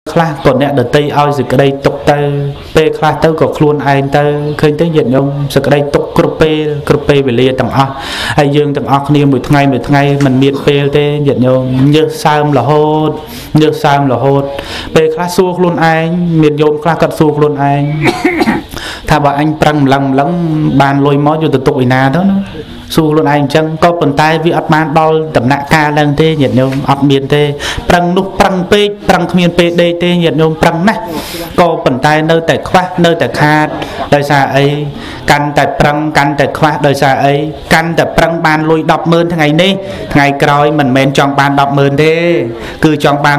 ខ្លះក៏អ្នកដតីឲ្យសេចក្តីទុកទៅពេលខ្លះទៅក៏ខ្លួនឯងទៅឃើញទៅញាតិញោមសេចក្តីទុកគ្រប់ពេលវេលាទាំងអស់ហើយយើងទាំងអស់គ្នាមួយថ្ងៃមិនមានពេលទេញាតិញោមញើសសើមរហូតពេលខ្លះសួរខ្លួនឯងមានញោមខ្លះគាត់សួរខ្លួនឯងថាបើអញប្រឹងម្លឹងបានលុយមកយកទៅទុកឯណាទៅណាសួរខ្លួនឯងអញ្ចឹងក៏ប៉ុន្តែវាអត់បានដល់ដំណាក់កាលហ្នឹងទេញាតិញោមអត់មានទេប្រឹងនោះប្រឹងពេកប្រឹងគ្មានពេលដេកទេញាតិញោមប្រឹងណាស់ក៏ប៉ុន្តែនៅតែខ្វះនៅតែខាតដោយសារអីកាន់តែប្រឹងកាន់តែខ្វះដោយសារអីកាន់តែប្រឹងបានលុយ 100000 ថ្ងៃនេះថ្ងៃក្រោយមិនមែនចង់បាន 100000 ទេគឺចង់បាន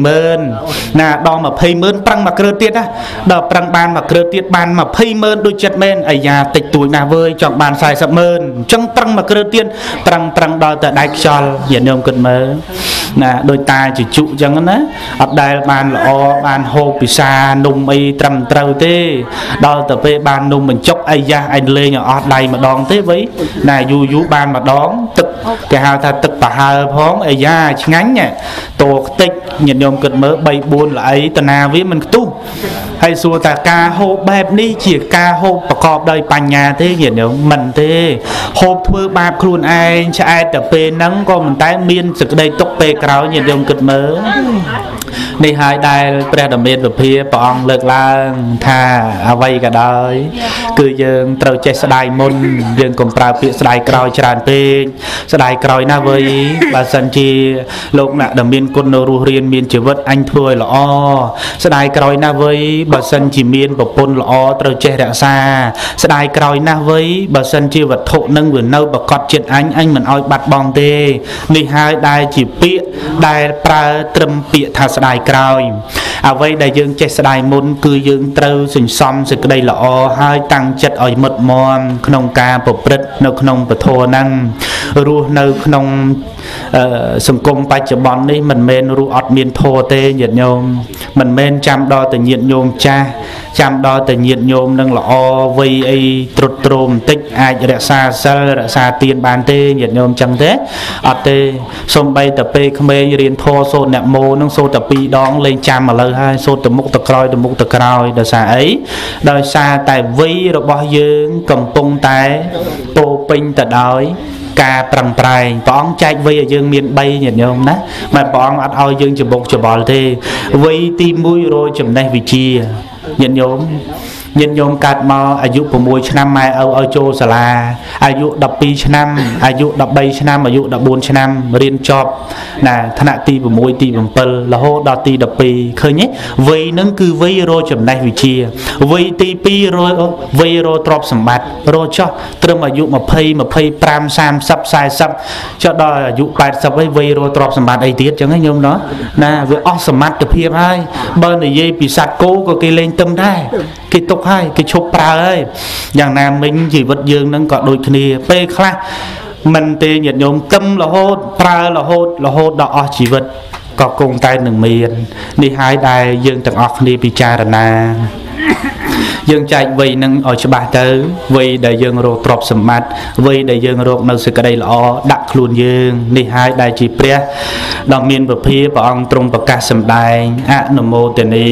20000 ណាដល់ 20000 ប្រឹងមកគ្រើទៀតណាដល់ប្រឹងបានមកគ្រើទៀតបាន 20000 ដូចចិត្តមែនអាយ៉ាតិចតួចណាស់វើយចង់បាន 40000 អញ្ចឹងប្រឹងមកគ្រើទៀតប្រឹងដល់តែដៃខ្យល់ញាតិញោមគិតមើលណាដោយតាជជុអញ្ចឹងណាអត់ដែលបានល្អបានហូបពិសានំអីត្រឹមត្រូវទេដល់ទៅពេលបាននំបញ្ចុកអាយ៉ាឯងលេងឲ្យអស់ដៃម្ដងទេវៃណាយូរបានម្ដងទឹកគេហៅថាទឹកប្រហើលផងអាយ៉ាឆ្ងាញ់តោខ្ទេចញាតិញោមគិតមើល 3-4 ល្អីតាណាវាមិនខ្ទុះហើយសួរថាការហូបបែបនេះជាការហូបប្រកបដោយបញ្ញាទេញាតិញោមមិនទេហូបធ្វើបាបខ្លួនឯងឆ្អែតតែពេលហ្នឹងក៏មិនតែមានសេចក្តីទុកពេលក្រោយញាតិញោមគិតមើលនេះហើយដែលព្រះဓមមេត្រាព្រះអង្គលើកឡើងថាអ្វីក៏ដោយគឺយើងត្រូវចេះស្ដាយមុនយើងកុំប្រើពាក្យស្ដាយក្រោយច្រើនពេកស្ដាយក្រោយណាវៃបើសិនជាលោកអ្នកដែលមានគុណនៅរស់រៀនមានជីវិតអញធ្វើឲ្យល្អស្ដាយក្រោយណាវៃបើសិនជាមានប្រពន្ធល្អត្រូវចេះរក្សាស្ដាយក្រោយណាវៃបើសិនជាវត្ថុនឹងវានៅប្រកបចិត្តអញមិនឲ្យបាត់បង់ទេនេះហើយដែលជាពាក្យដែលប្រើត្រឹមពាក្យថាស្ដាយក្រោយអ្វីដែលយើងចេះស្ដាយមុនគឺយើងត្រូវសន្សំសេចក្តីល្អហើយតាំងចិត្តឲ្យមុតមមក្នុងការប្រព្រឹត្តនៅក្នុងពធហ្នឹងរស់នៅក្នុងសង្គមបច្ចុប្បន្ននេះមិនមែនរស់អត់មានធម៌ទេញាតិញោមមិនមែនចាំដល់តែញាតិញោមចាស់ចាំដល់តែញាតិញោមនឹងល្អវ័យអីត្រុតត្រោមបន្តិចអាចរក្សាសិលរក្សាទានបានទេញាតិញោមចឹងទេអត់ទេសំបីតែពេលក្មេងរៀនធម៌សូត្រអ្នកម៉ូនឹងសូត្រតែ2ដងលេងចាំឥឡូវហើយសូត្រទៅមុខទៅក្រោយដោយសារអីដោយសារតែវ័យរបស់យើងកំពុងតែពោពេញទៅដោយការប្រឹងប្រែងព្រះអង្គចែកវ័យឲ្យយើងមាន3ញាតិញោមណាតែព្រះអង្គអត់ឲ្យយើងច្បុកច្បល់ទេវ័យទី1រយចំណេះវិជ្ជាញាតិញោមកើតមកអាយុ6ឆ្នាំម៉ែឪឲ្យចូលសាលាអាយុ12ឆ្នាំអាយុ13ឆ្នាំអាយុ14ឆ្នាំរៀនចប់ណាថ្នាក់ទី6ទី7រហូតដល់ទី12ឃើញទេវ័យហ្នឹងគឺវ័យរកចំណេះវិជ្ជាវ័យទី2វ័យរកទ្រព្យសម្បត្តិរកចោះត្រឹមអាយុ20 25 30 40ចុះដល់អាយុ80ហើយវ័យរកទ្រព្យសម្បត្តិអីទៀតចឹងហ្នឹងញោមណាវាអស់សមត្ថភាពហើយបើនិយាយពីសត្វគោក៏គេលេងទឹមដែរគេទុកហើយគេឈប់ប្រើហើយយ៉ាងណាមិញជីវិតយើងនឹងក៏ដូចគ្នាពេលខ្លះមិនទេញាតិញោមទឹមរហូតប្រើរហូតដល់អស់ជីវិតក៏គង់តែនឹងមាននេះហើយដែលយើងទាំងអស់គ្នាពិចារណាយើងចែកវ័យនឹងឲ្យច្បាស់ទៅវ័យដែលយើងរកទ្រព្យសម្បត្តិវ័យដែលយើងរកនៅសេចក្តីល្អដាក់ខ្លួនយើងនេះហើយដែលជាព្រះដ៏មានពភាព្រះអង្គទ្រង់ប្រកាសសម្ដែងអនុមោទនី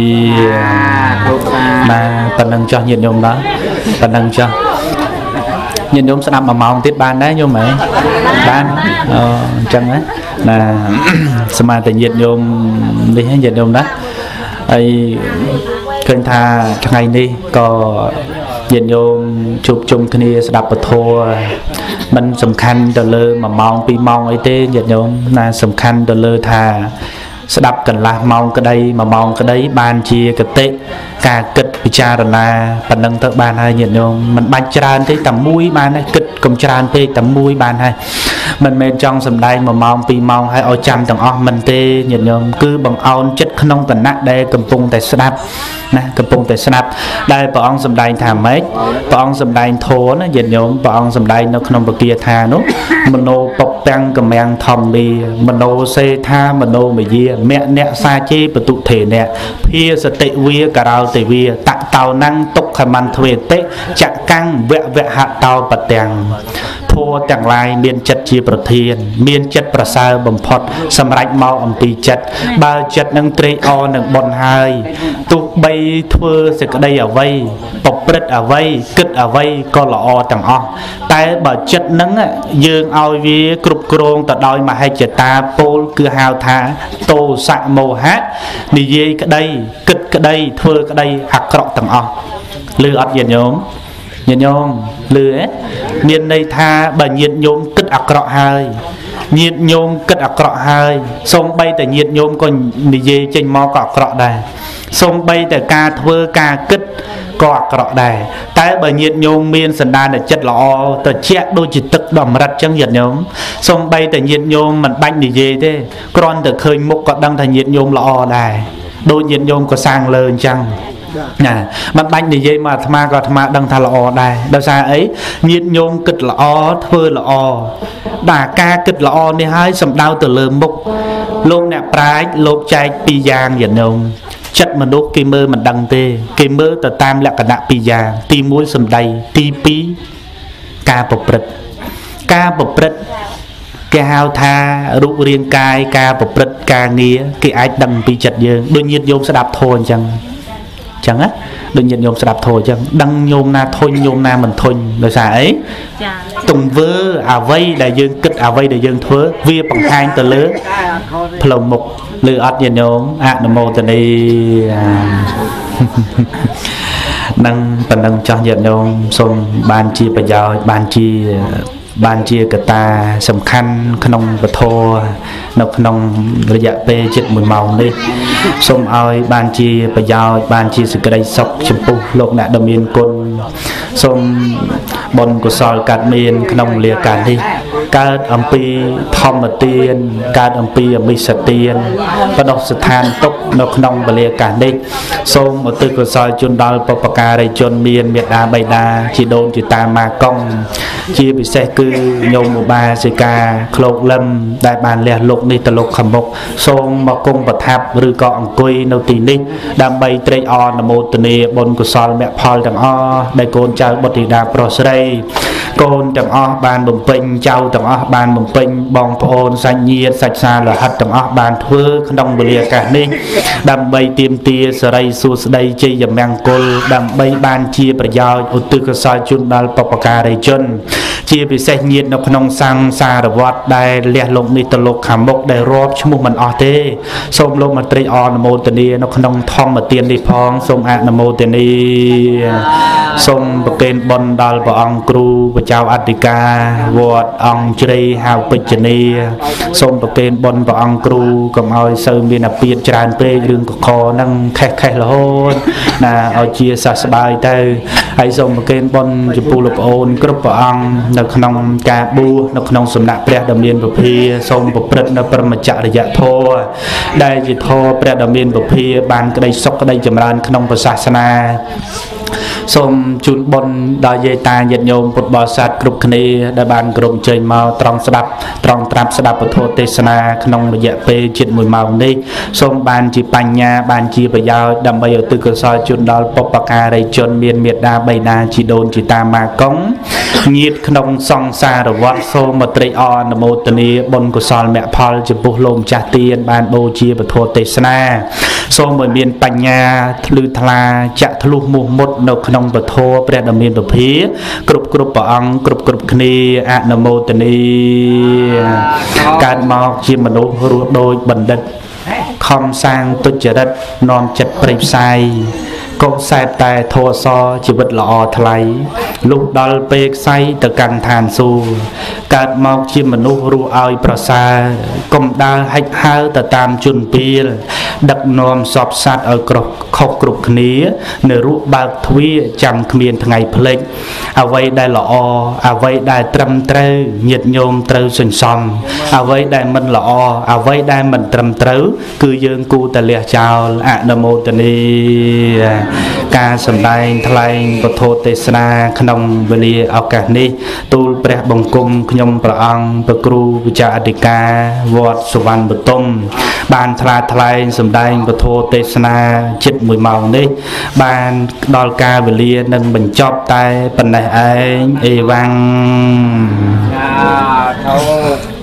បាទប៉ុណ្ណឹងចោះញាតិញោមបាទប៉ុណ្ណឹងចោះញាតិញោមស្ដាប់1ម៉ោងទៀតបានដែរញោមហ៎បានអញ្ចឹងណាសមាទិញាតិញោមនេះញាតិញោមណាហើយឃើញថាថ្ងៃនេះក៏ញាតិញោមជួបជុំគ្នាស្ដាប់ពធមិនសំខាន់ទៅលើ1ម៉ោង2ម៉ោងអីទេញាតិញោមណាសំខាន់ទៅលើថាស្ដាប់កន្លះម៉ោងក្តី1ម៉ោងក្តីបានជាគតិការគិតពិចារណាប៉ុណ្ណឹងទៅបានហើយញាតិញោមមិនបាច់ច្រើនទេតែមួយបានហើយគិតកុំច្រើនពេកតែមួយបានហើយមិនមែនចង់សម្ដែង1ម៉ោង2ម៉ោងហើយឲ្យចាំទាំងអស់មិនទេញាតិញោមគឺបង្អោនចិត្តក្នុងគណៈដែលកំពុងតែស្ដាប់ណាកំពុងតែស្ដាប់ដែលព្រះអង្គសម្ដែងថាម៉េចព្រះអង្គសម្ដែងធម៌ណាញាតិញោមព្រះអង្គសម្ដែងនៅក្នុងបគាថានោះមโนពពាំងកម្មាំងធម្មាមโนសេថាមโนមយាមអ្នកសាជេបតុថេនៈភាសតិវាករោតិវាតតោណੰទុក្ខមន្ទ្វេតិចកាំងវហតោបទាំងធធัวទាំងឡាយមានចិត្តជាប្រធានមានចិត្តប្រសើរបំផុតសម្រាប់មកអំពីចិត្តបើចិត្តនឹងត្រេកអរនឹងបុណ្យហើយទោះបីធ្វើសេចក្តីអ្វីប្រព្រឹត្តអ្វីគិតអ្វីក៏ល្អទាំងអស់តែបើចិត្តនឹងយើងឲ្យវាគ្រប់គ្រងទៅដោយមហិច្ឆតាពោលគឺហៅថាទោសៈមោហៈនិយាយក្តីគិតក្តីធ្វើក្តីអាក្រក់ទាំងអស់ឮអត់ញាតិញោមញាតិញោមឮទេមានន័យថាបើញាតិញោមគិតអាក្រក់ហើយញាតិញោមគិតអាក្រក់ហើយសូម្បីតែញាតិញោមក៏និយាយចេញមកក៏អាក្រក់ដែរសូម្បីតែការធ្វើការគិតក៏អាក្រក់ដែរតែបើញាតិញោមមានសន្តានចិត្តល្អត្រជាក់ដូចជាទឹកដំរិតចឹងញាតិញោមសូម្បីតែញាតិញោមមិនបាច់និយាយទេគ្រាន់តែឃើញមុខក៏ដឹងថាញាតិញោមល្អដែរដូចញាតិញោមក៏សាងលើអញ្ចឹងណាមិនបាច់និយាយមកអាត្មាក៏អាត្មាដឹងថាល្អដែរដោយសារអីញាតិញោមគិតល្អធ្វើល្អបាទការគិតល្អនេះហើយសំដៅទៅលើមុខលោកអ្នកប្រាជ្ញលោកចែកពីរយ៉ាងញាតិញោមចិត្តមនុស្សគេមើលមិនដឹងទេគេមើលទៅតាមលក្ខណៈពីរយ៉ាងទី1សម្ដីទី2ការប្រព្រឹត្តគេហៅថារូបរាងកាយការប្រព្រឹត្តការងារគេអាចដឹងពីចិត្តយើងដូចញាតិញោមស្ដាប់ធម៌អញ្ចឹងណាដូចញាតិញោមស្ដាប់ធម៌អញ្ចឹងដឹងញោមណាធុញញោមណាមិនធុញដោយសារអីទង្វើអ្វីដែលយើងគិតអ្វីដែលយើងធ្វើវាបង្ហាញទៅលើផ្លូវមុខឬអត់ញាតិញោមអនុមោទនីនឹងប៉ុណ្ណឹងចោះញាតិញោមសូមបានជាប្រយោជន៍បានជាកត្តាសំខាន់ក្នុងពធនៅក្នុងរយៈពេលជិត1ម៉ោងនេះសូមឲ្យបានជាប្រយោជន៍បានជាសេចក្តីសុខចំពោះលោកអ្នកដ៏មានគុណសូមបុណ្យកុសលកើតមានក្នុងវេលាកាលនេះកើតអំពីធម្មទានកើតអំពីអមិសទានបដិស្ថានទុកនៅក្នុងវេលាកាលនេះសូមឧទ្ទិសកុសលជូនដល់បុព្វការីជនមានមេត្តាបិតាជីដូនជីតាម៉ាកុងជាពិសេសគឺញោមឧបាសិកាឃ្លោកលឹមដែលបានលះលោកនេះទៅលោកខាងមុខសូមមកគង់ប្រថាប់ឬក៏អង្គុយនៅទីនេះដើម្បីត្រេកអរអនុមោទនាបុណ្យកុសលមគ្គផលទាំងអស់ដែលកូនចៅបុត្រធីតាប្រុសស្រីកូនទាំងអស់បានបំពេញចៅទាំងអស់បានបំពេញបងប្អូនសាច់ញាតិសាច់សាលហិតទាំងអស់បានធ្វើក្នុងវេលាឱកាសនេះដើម្បីទាមទារសិរីសួស្តីជ័យមង្គលដើម្បីបានជាប្រយោជន៍ឧទ្ទិសកុសលជូនដល់បុព្វការីជនជាពិសេសញាតិនៅក្នុងសង្សារវត្តដែលលះលោកនេះទៅលោកខាងមុខដែលរាប់ឈ្មោះមិនអស់ទេសូមលោកមកត្រេកអរអនុមោទនានៅក្នុងធម្មទាននេះផងសូមអនុមោទនាសូមប្រគេនបុណ្យដល់ព្រះអង្គគ្រូបចៅអធិការវត្តអង្គជ្រៃហៅពេជ្ជនីសូមប្រគេនបុណ្យព្រះអង្គគ្រូកុំឲ្យសូវមានអាពាធច្រើនពេករឿងកខហ្នឹងខេះរហូតណាឲ្យជាសះស្បើយទៅហើយសូមប្រគេនបុណ្យចំពោះលោកប្អូនគ្រប់ព្រះអង្គនៅក្នុងការបួសនៅក្នុងសំណាក់ព្រះដ៏មានពភាសូមប្រព្រឹត្តនៅព្រហ្មចរិយធម៌ដែលជាធម៌ព្រះដ៏មានពភាបានក្តីសុខក្តីចម្រើនក្នុងព្រះសាសនាសូមជូនបុណ្យដល់យាយតាញាតិញោមពុទ្ធបរិស័ទគ្រប់គ្នាដែលបានក្រុមជើញមកត្រង់ស្ដាប់ត្រង់ត្រាប់ស្ដាប់ពធទេសនាក្នុងរយៈពេលជិត1ម៉ោងនេះសូមបានជាបញ្ញាបានជាប្រយោជន៍ដើម្បីឧទ្ទិសកុសលជូនដល់បុព្វការីជនមានមេត្តាបិតាជីដូនជីតាម៉ាកុងញាតិក្នុងសង្សារវត្តសូមមកត្រេកអរអនុមោទនាបុណ្យកុសលមគ្គផលចំពោះលោកម្ចាស់ទានបានបូជាពធទេសនាសូមឲ្យមានបញ្ញាធ្លឺថ្លាចាក់ធ្លុះមោះមុតនៅក្នុងពធព្រះដ៏មានពភាគ្រប់ព្រះអង្គគ្រប់គ្នាអនុមោទនាកើតមកជាមនុស្សរស់ដូចបណ្ឌិតខំសាងទុច្ចរិតនាំចិត្តព្រៃផ្សាយកុំសែបតែធម៌សជីវិតល្អថ្លៃលុះដល់ពេលខ្សែទៅកាន់ឋានសួគ៌កើតមកជាមនុស្សរស់ឲ្យប្រសើរកុំដើរហិចហើរទៅតាមជនពាលដឹកនាំសពសត្វឲ្យខុសគ្រប់គ្នានៅរស់បើកទ្វារចាំគ្មានថ្ងៃភ្លេចអ្វីដែលល្អអ្វីដែលត្រឹមត្រូវញាតិញោមត្រូវសន្សំអ្វីដែលមិនល្អអ្វីដែលមិនត្រឹមត្រូវគឺយើងគូតែលះចោលអនុមោទនាការសម្ដែងថ្លែងពធទេសនាក្នុងវេលាឱកាសនេះទូលព្រះបង្គំខ្ញុំព្រះអង្គព្រះគ្រូវិចារអធិការវត្តសុវណ្ណបតុមបានថ្លែងសម្ដែងពធទេសនាជិត1ម៉ោងនេះបានដល់កាលវេលានឹងបញ្ចប់តែប៉ុណ្ណេះឯងអេវ៉ាំង thâu